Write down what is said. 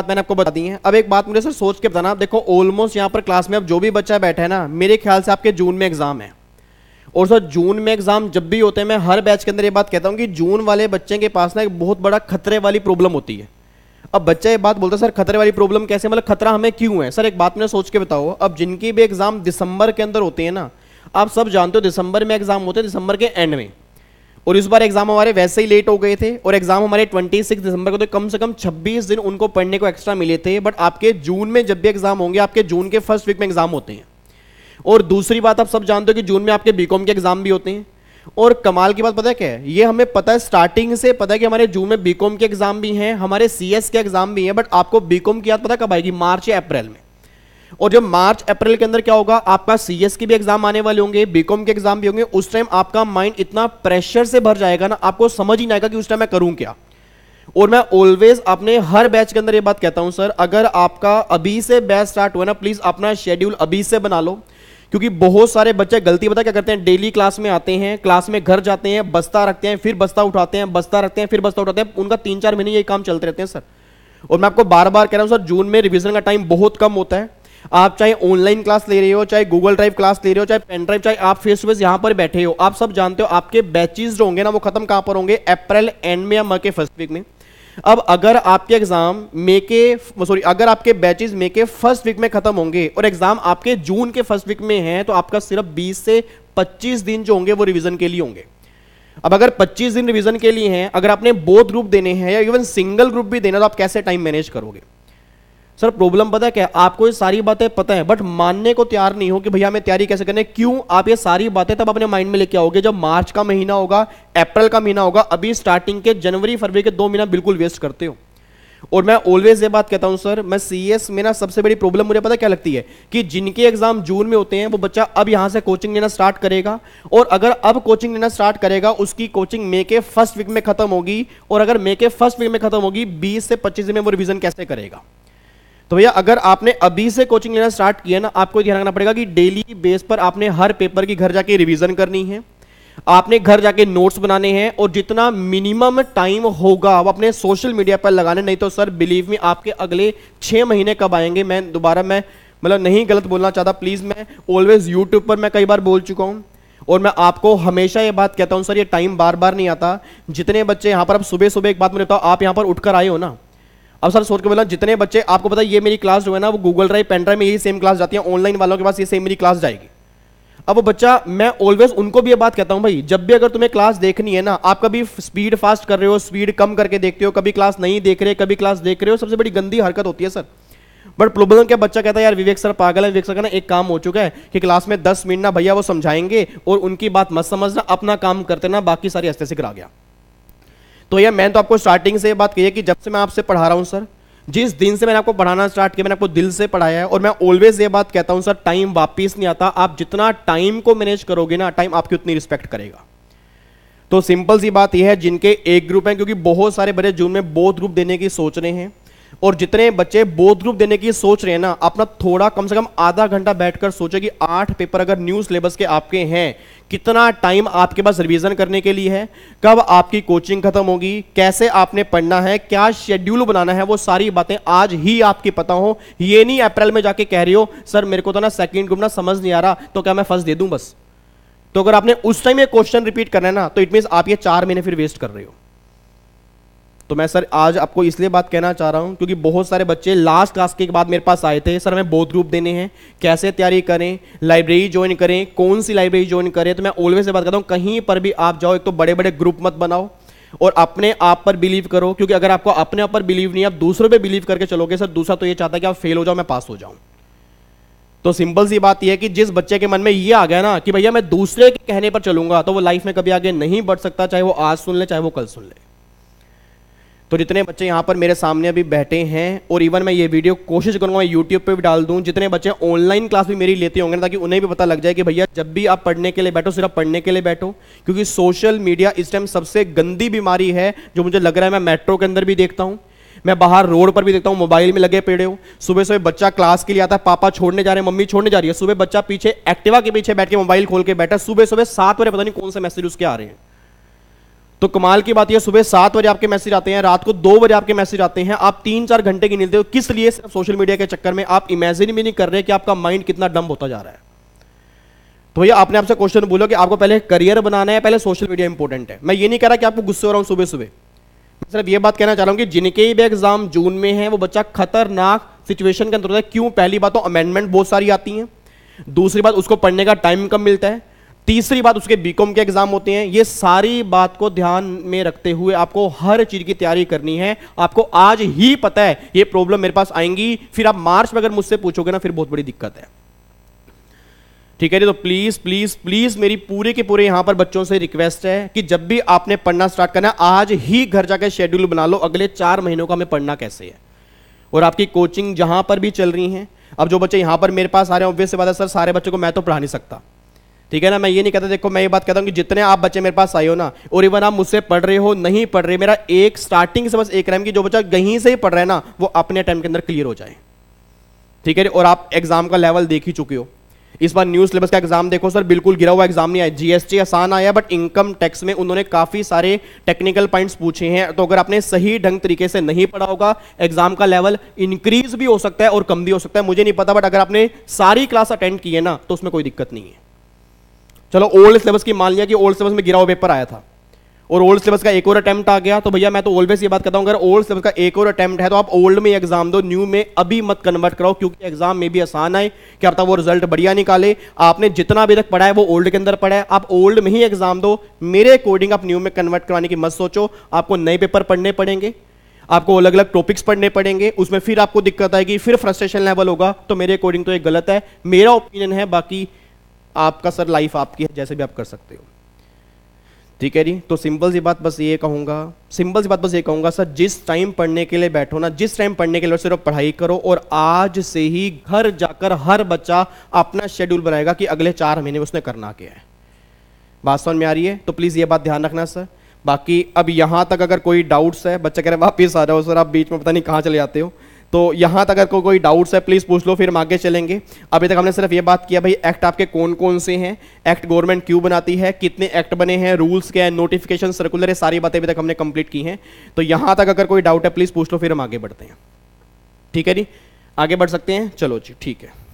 मैंने आपको बता दी है। अब एक बात मुझे सर सोच के बताना, देखो ऑलमोस्ट यहाँ पर क्लास में अब जो भी बच्चा बैठा है ना, मेरे ख्याल से आपके जून में एग्जाम है। और सर जून में एग्जाम जब भी होते हैं, मैं हर बैच के अंदर ये बात कहता हूँ कि जून वाले बच्चे के पास ना एक बहुत बड़ा खतरे वाली प्रॉब्लम होती है। अब बच्चा ये बात बोलता है सर खतरे वाली प्रॉब्लम कैसे, मतलब खतरा हमें क्यों है? सर एक बात मैंने सोच के बताओ, अब जिनकी भी एग्जाम दिसंबर के अंदर होते हैं ना, आप सब जानते हो दिसंबर में एग्जाम होते हैं, दिसंबर के एंड में। और इस बार एग्जाम हमारे वैसे ही लेट हो गए थे, और एग्जाम हमारे 26 दिसंबर को, तो कम से कम 26 दिन उनको पढ़ने को एक्स्ट्रा मिले थे। बट आपके जून में जब भी एग्जाम होंगे, आपके जून के फर्स्ट वीक में एग्जाम होते हैं। और दूसरी बात आप सब जानते हो कि जून में आपके बीकॉम के एग्जाम भी होते हैं। और कमाल की बात पता है क्या है, ये हमें पता है स्टार्टिंग से पता है कि हमारे जून में बीकॉम के एग्जाम भी हैं, हमारे सीएस के एग्जाम भी हैं। बट आपको बीकॉम की याद पता कब आएगी? मार्च या अप्रैल में। और जब मार्च अप्रैल के अंदर क्या होगा, आपका सीएस के भी एग्जाम आने वाले होंगे, बीकॉम के एग्जाम भी होंगे। उस टाइम आपका माइंड इतना प्रेशर से भर जाएगा ना, आपको समझ ही नहीं आएगा कि उस टाइम मैं करूं क्या। और मैं ऑलवेज अपने हर बैच के अंदर ये बात कहता हूं सर, अगर आपका अभी से बैच स्टार्ट हुआ ना, प्लीज अपना शेड्यूल अभी से बना लो। क्योंकि बहुत सारे बच्चे गलती पता क्या करते हैं, डेली क्लास में आते हैं, क्लास में घर जाते हैं, बस्ता रखते हैं, फिर बस्ता उठाते हैं, बस्ता रखते हैं, फिर बस्ता उठाते हैं। उनका 3-4 महीने ये काम चलते रहते हैं सर। और मैं आपको बार बार कह रहा हूं सर, जून में रिवीजन का टाइम बहुत कम होता है। आप चाहे ऑनलाइन क्लास ले रहे हो, चाहे गूगल ड्राइव क्लास ले रहे हो, चाहे पेन ड्राइव, चाहे आप फेस टू फेस यहां पर बैठे हो, आप सब जानते हो आपके बैचेस जो होंगे ना, वो खत्म कहां पर होंगे? अप्रैल एंड में या मई के फर्स्ट वीक में। अब अगर आपके एग्जाम अगर आपके बैचेस मई के फर्स्ट वीक में खत्म होंगे और एग्जाम आपके जून के फर्स्ट वीक में है, तो आपका सिर्फ 20 से 25 दिन जो होंगे वो रिवीजन के लिए होंगे। अब अगर 25 दिन रिवीजन के लिए हैं, अगर आपने बोथ ग्रुप देने हैं या इवन सिंगल ग्रुप भी देना, तो आप कैसे टाइम मैनेज करोगे? सर प्रॉब्लम पता है क्या, आपको ये सारी बातें पता है बट मानने को तैयार नहीं हो कि भैया हमें तैयारी कैसे करनी है। क्यों? आप ये सारी बातें तब अपने माइंड में लेके आओगे जब मार्च का महीना होगा, अप्रैल का महीना होगा। अभी स्टार्टिंग के जनवरी फरवरी के 2 महीना बिल्कुल वेस्ट करते हो। और मैं ऑलवेज ये बात कहता हूं सर, मैं सीएस में ना सबसे बड़ी प्रॉब्लम मुझे पता क्या लगती है कि जिनके एग्जाम जून में होते हैं, वो बच्चा अब यहां से कोचिंग लेना स्टार्ट करेगा। और अगर अब कोचिंग लेना स्टार्ट करेगा, उसकी कोचिंग मई के फर्स्ट वीक में खत्म होगी। और अगर मई के फर्स्ट वीक में खत्म होगी, 20 से 25 दिन में वो रिवीजन कैसे करेगा? तो भैया अगर आपने अभी से कोचिंग लेना स्टार्ट किया ना, आपको ध्यान रखना पड़ेगा कि डेली बेस पर आपने हर पेपर की घर जाके रिवीजन करनी है, आपने घर जाके नोट्स बनाने हैं। और जितना मिनिमम टाइम होगा वो अपने सोशल मीडिया पर लगाने। नहीं तो सर बिलीव मी, आपके अगले 6 महीने कब आएंगे, मैं मतलब नहीं गलत बोलना चाहता, प्लीज। मैं ऑलवेज यूट्यूब पर मैं कई बार बोल चुका हूं, और मैं आपको हमेशा ये बात कहता हूं सर, ये टाइम बार बार नहीं आता। जितने बच्चे यहां पर, अब सुबह सुबह एक बात मुझे बताओ, आप यहां पर उठकर आए हो ना, अब सर सोच के बोला, जितने बच्चे आपको पता है ये मेरी क्लास जो है ना, वो गूगल ड्राइव पेन ड्राइव में यही सेम क्लास जाती है, ऑनलाइन वालों के पास ये सेम मेरी क्लास जाएगी। अब वो बच्चा, मैं ऑलवेज उनको भी ये बात कहता हूं, भाई जब भी अगर तुम्हें क्लास देखनी है ना, आप कभी स्पीड फास्ट कर रहे हो, स्पीड कम करके देखते हो, कभी क्लास नहीं देख रहे, कभी क्लास देख रहे हो, सबसे बड़ी गंदी हरकत होती है सर। बट प्रॉब्लम क्या, बच्चा कहता है यार विवेक सर पागल है, विवेक सर का ना एक काम हो चुका है कि क्लास में 10 मिनट ना भैया वो समझाएंगे और उनकी बात मत समझना, अपना काम करते ना, बाकी सारी हस्ते से करा गया। तो यार मैं तो आपको स्टार्टिंग से ये बात कही है कि जब से मैं आपसे पढ़ा रहा हूं सर, जिस दिन से मैंने आपको पढ़ाना स्टार्ट किया, मैंने आपको दिल से पढ़ाया है। और मैं ऑलवेज ये बात कहता हूं सर, टाइम वापस नहीं आता। आप जितना टाइम को मैनेज करोगे ना, टाइम आपकी उतनी रिस्पेक्ट करेगा। तो सिंपल सी बात यह है, जिनके एक ग्रुप है, क्योंकि बहुत सारे बड़े जून में बोथ ग्रुप देने की सोच रहे हैं, और जितने बच्चे बोथ ग्रुप देने की सोच रहे हैं ना, अपना थोड़ा कम से कम आधा घंटा बैठकर सोचे कि 8 पेपर अगर न्यू सिलेबस के आपके हैं, कितना टाइम आपके पास रिवीजन करने के लिए है, कब आपकी कोचिंग खत्म होगी, कैसे आपने पढ़ना है, क्या शेड्यूल बनाना है, वो सारी बातें आज ही आपकी पता हो। ये नहीं अप्रैल में जाके कह रही हो सर मेरे को तो ना सेकंड ग्रुप ना समझ नहीं आ रहा, तो क्या मैं फर्स्ट दे दूं बस। तो अगर आपने उस टाइम ये क्वेश्चन रिपीट करना है ना, तो इट मींस आप ये 4 महीने फिर वेस्ट कर रहे हो। तो मैं सर आज आपको इसलिए बात कहना चाह रहा हूं क्योंकि बहुत सारे बच्चे लास्ट क्लास के बाद मेरे पास आए थे, सर हमें बोथ ग्रुप देने हैं, कैसे तैयारी करें, लाइब्रेरी ज्वाइन करें, कौन सी लाइब्रेरी ज्वाइन करें। तो मैं ऑलवेज से बात करता हूं, कहीं पर भी आप जाओ, एक तो बड़े बड़े ग्रुप मत बनाओ और अपने आप पर बिलीव करो। क्योंकि अगर आपको अपने आप पर बिलीव नहीं, आप दूसरों पर बिलीव करके चलोगे सर, दूसरा तो ये चाहता है कि आप फेल हो जाओ, मैं पास हो जाऊं। तो सिंपल सी बात यह है कि जिस बच्चे के मन में ये आ गया ना कि भैया मैं दूसरे के कहने पर चलूंगा, तो वो लाइफ में कभी आगे नहीं बढ़ सकता, चाहे वो आज सुन ले चाहे वो कल सुन ले। तो जितने बच्चे यहाँ पर मेरे सामने अभी बैठे हैं, और इवन मैं ये वीडियो कोशिश करूंगा यूट्यूब पे भी डाल दूं, जितने बच्चे ऑनलाइन क्लास भी मेरी लेते होंगे, ताकि उन्हें भी पता लग जाए कि भैया जब भी आप पढ़ने के लिए बैठो, सिर्फ पढ़ने के लिए बैठो। क्योंकि सोशल मीडिया इस टाइम सबसे गंदी बीमारी है, जो मुझे लग रहा है। मैं मेट्रो के अंदर भी देखता हूँ, मैं बाहर रोड पर भी देखता हूँ, मोबाइल में लगे पेड़े हो। सुबह सुबह बच्चा क्लास के लिए आता है, पापा छोड़ने जा रहे हैं, मम्मी छोड़ने जा रही है, सुबह बच्चा पीछे एक्टिवा के पीछे बैठ के मोबाइल खोल के बैठा, सुबह सुबह 7 बजे पता नहीं कौन से मैसेज उसके आ रहे हैं। तो कमाल की बात यह, सुबह 7 बजे आपके मैसेज आते हैं, रात को 2 बजे आपके मैसेज आते हैं, आप 3-4 घंटे की नींद हो, किस लिए? सिर्फ सोशल मीडिया के चक्कर में। आप इमेजिन भी नहीं कर रहे कि आपका माइंड कितना डंब होता जा रहा है। तो भैया आपने आपसे क्वेश्चन बोलो कि आपको पहले करियर बनाना है, पहले सोशल मीडिया इंपॉर्टेंट है। मैं ये नहीं कह रहा कि आपको गुस्से हो रहा हूं सुबह सुबह, मैं सिर्फ ये बात कहना चाह रहा हूं कि जिनके भी एग्जाम जून में है वो बच्चा खतरनाक सिचुएशन के अंदर होता है। क्यों? पहली बात तो अमेंडमेंट बहुत सारी आती है, दूसरी बात उसको पढ़ने का टाइम कम मिलता है, तीसरी बात उसके बीकॉम के एग्जाम होते हैं। ये सारी बात को ध्यान में रखते हुए आपको हर चीज की तैयारी करनी है। आपको आज ही पता है ये प्रॉब्लम मेरे पास आएंगी, फिर आप मार्च में अगर मुझसे पूछोगे ना, फिर बहुत बड़ी दिक्कत है। ठीक है जी, तो प्लीज प्लीज प्लीज मेरी पूरे के पूरे यहां पर बच्चों से रिक्वेस्ट है कि जब भी आपने पढ़ना स्टार्ट करना है, आज ही घर जाकर शेड्यूल बना लो, अगले 4 महीनों का हमें पढ़ना कैसे है। और आपकी कोचिंग जहां पर भी चल रही है, अब जो बच्चे यहां पर मेरे पास आ रहे हैं, ऑब्वियस सी बात है सर, सारे बच्चों को मैं तो पढ़ा नहीं सकता, ठीक है ना। मैं ये नहीं कहता, देखो मैं ये बात कहता हूं कि जितने आप बच्चे मेरे पास आए हो ना, और इवन आप मुझसे पढ़ रहे हो नहीं पढ़ रहे, मेरा एक स्टार्टिंग से बस एक रैम की जो बच्चा कहीं से ही पढ़ रहा है ना, वो अपने टाइम के अंदर क्लियर हो जाए, ठीक है। और आप एग्जाम का लेवल देख ही चुके हो, इस बार न्यू सिलेबस का एग्जाम देखो सर, बिल्कुल गिरा हुआ एग्जाम नहीं आया। जीएसटी आसान आया, बट इनकम टैक्स में उन्होंने काफी सारे टेक्निकल पॉइंट्स पूछे हैं। तो अगर आपने सही ढंग तरीके से नहीं पढ़ा होगा, एग्जाम का लेवल इंक्रीज भी हो सकता है और कम भी हो सकता है, मुझे नहीं पता, बट अगर आपने सारी क्लास अटेंड की है ना, तो उसमें कोई दिक्कत नहीं है। चलो ओल्ड सिलेबस की मान लिया कि ओल्ड सिलेबस में गिरा हुआ पेपर आया था और ओल्ड सिलेबस का एक और अटेम्प्ट आ गया, तो भैया मैं तो ऑलवेज ये बात कहता हूं, अगर ओल्ड सिलेबस का एक और अटेम्प्ट है तो आप ओल्ड में एग्जाम दो, न्यू में अभी मत कन्वर्ट कराओ, क्योंकि एग्जाम में भी आसान आए, क्या पता वो रिजल्ट बढ़िया निकाले। आपने जितना अभी तक पढ़ा है वो ओल्ड के अंदर पढ़ा है, आप ओल्ड में ही एग्जाम दो। मेरे अकॉर्डिंग आप न्यू में कन्वर्ट कराने की मत सोचो, आपको नए पेपर पढ़ने पड़ेंगे, आपको अलग अलग टॉपिक्स पढ़ने पड़ेंगे, उसमें फिर आपको दिक्कत आएगी, फिर फ्रस्ट्रेशन लेवल होगा। तो मेरे अकॉर्डिंग तो ये गलत है, मेरा ओपिनियन है, बाकी आपका सर लाइफ आपकी है, जैसे भी आप कर सकते हो, ठीक है जी। तो सिंपल सी बात बस ये कहूंगा सर, जिस टाइम पढ़ने के लिए बैठो ना, जिस टाइम पढ़ने के लिए सिर्फ पढ़ाई करो, और आज से ही घर जाकर हर बच्चा अपना शेड्यूल बनाएगा कि अगले 4 महीने में उसने करना क्या है। बात समझ में आ रही है? तो प्लीज ये बात ध्यान रखना सर। बाकी अब यहां तक अगर कोई डाउट्स है, बच्चा कह रहे वापिस आ जाओ सर, आप बीच में पता नहीं कहां चले जाते हो, तो यहां तक अगर कोई डाउट्स है प्लीज पूछ लो, फिर हम आगे चलेंगे। अभी तक हमने सिर्फ ये बात किया भाई एक्ट आपके कौन कौन से हैं, एक्ट गवर्नमेंट क्यों बनाती है, कितने एक्ट बने हैं, रूल्स क्या है, नोटिफिकेशन, सर्कुलर, ये सारी बातें अभी तक हमने कंप्लीट की हैं। तो यहां तक अगर कोई डाउट है प्लीज पूछ लो, फिर हम आगे बढ़ते हैं, ठीक है जी। आगे बढ़ सकते हैं, चलो जी, ठीक है।